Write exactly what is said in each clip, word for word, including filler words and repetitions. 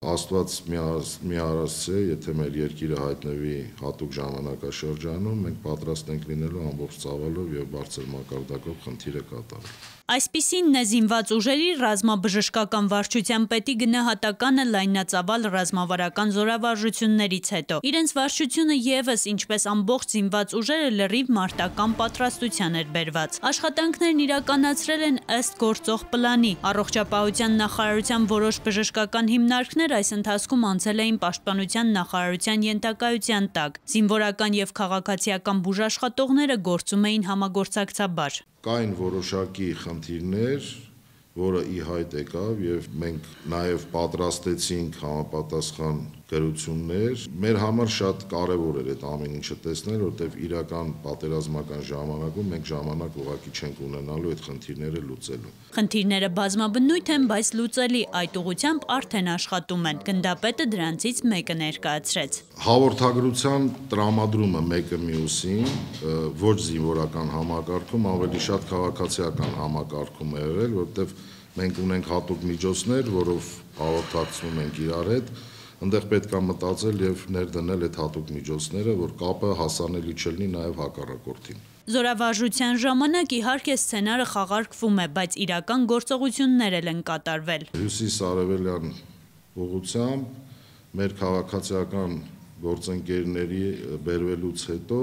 Աստված մի արասցե, եթե մեր երկիրը հայտնվի հատուկ ժամանակաշրջանում, մենք պատրաստ ենք լինելու ամբողջ ծավալով եւ բարձր մակարդակով խնդիրը կատարել։ Այսպիսին է զինված ուժերի ռազմաբժշկական վարչության պետի գնահատականը լայնածավալ ռազմավարական զորավարժություններից հետո։ Իրենց վարչությունը եւս, ինչպես ամբողջ զինված ուժերը, լրիվ մարտական պատրաստության էր բերված։ Աշխատանքներն իրականացրել են ըստ գործող պլանի։ Առողջապահության նախարարության որոշ բժշկական հիմնարկներ այս ընթացքում անցել էին պաշտպանության նախարարության ենթակայության տակ։ Զինվորական եւ քաղաքացիական բուժաշխատողները գործում էին համագործակցաբար։ Կային որոշակի խնդիրներ, որը ի հայտ եկավ եւ մենք նաեւ պատրաստեցինք համապատասխան գրություններ։ Մեր համար շատ կարեւոր էր այդ ամեն ինչը տեսնել, որտեղ իրական պատերազմական ժամանակում մենք ժամանակ ուղղակի չենք ունենալու այդ խնդիրները լուծելու։ Խնդիրները բազմաբնույթ են, բայց լուծելի, այդ ուղղությամբ արդեն աշխատում են։ Գնդապետը դրանցից մեկը ներկայացրեց։ Հաղորդագրության տրամադրումը մեկը մյուսին, ոչ զինվորական համակարգում, ավելի շատ քաղաքացիական համակարգում է եղել, որտեղ մենք ունենք հատուկ միջոցներ, որով հաղորդակցվում ենք իրար հետ, այնտեղ պետք է մտածել եւ ներդնել այդ հատուկ միջոցները, որ կապը հասանելի չլինի նաեւ հակառակորդին։ Զորավարժության ժամանակ իհարկե սցենարը խաղարկվում է, բայց իրական գործողություններ են կատարվել։ Հյուսիս-արևելյան ուղղությամբ մեր քաղաքացիական գործընկերների բերվելուց հետո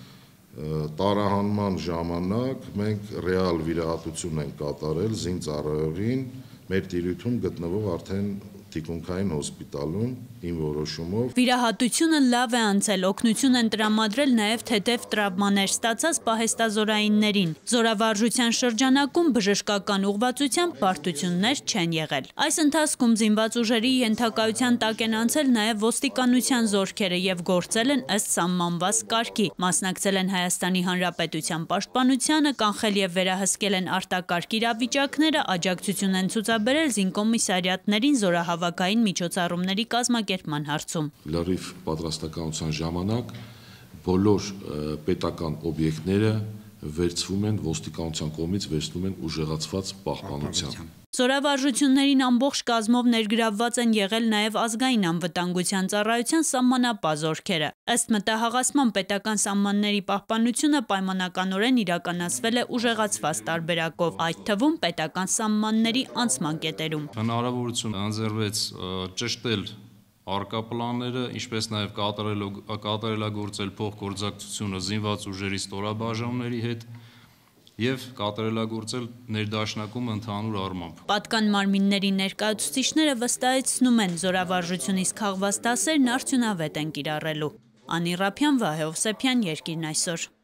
տարահանման ժամանակ մենք ռեալ վիրահատություն ենք կատարել զինծառայողին մեր տիրույթում գտնվող արդեն թիկունքային հոսպիտալում իմ որոշումով։ Վիրահատությունը լավ է անցել, օգնություն են տրամադրել նաև թեթև տրավմաներ ստացած պահեստազորայիններին։ Զորավարժության շրջանակում բժշկական ուղղվածությամբ բարդություններ չեն եղել։ Այս ընթացքում զինված ուժերի ենթակայության տակ են անցել նաև ոստիկանության զորքերը եւ գործել են ըստ սահմանված կարգի, մասնակցել են Հայաստանի Հանրապետության պաշտպանությանը, կանխել եւ վերահսկել են արտակարգ իրավիճակները, աջակցություն են ցուցաբերել զինկոմիսարիատներին զորահավաքային միջոցառումների կազմակերպման հարցում։ Լրիվ պատրաստականության ժամանակ բոլոր պետական օբյեկտները վերցվում են ոստիկանության կողմից վերցնում են ուժեղացված պահպանության։ Զորավարժություններին ամբողջ կազմով ներգրավված են եղել նաև ազգային անվտանգության ծառայության սահմանապահ զորքերը։ Ըստ մտահաղացման պետական սահմանների պահպանությունը պայմանականորեն իրականացվել է ուժեղացված տարբերակով, այդ թվում պետական սահմանների անցման կետերում։ Հնարավորություն ընձեռվեց ճշտել արկա պլանները, ինչպես նաև կատարելագործել փոխգործակցությունը զինված ուժերի ստորաբաժանումների հետ և կատարելագործել ներդաշնակումը ընդհանուր առմամբ։ Պատկան մարմինների ներկայացուցիչները վստահեցնում են, զորավարժությունից քաղված դասերն արդյունավետ են կիրառելու։ Անի Ռափյան, Վահե Հովսեփյան, Երկիրն այսօր։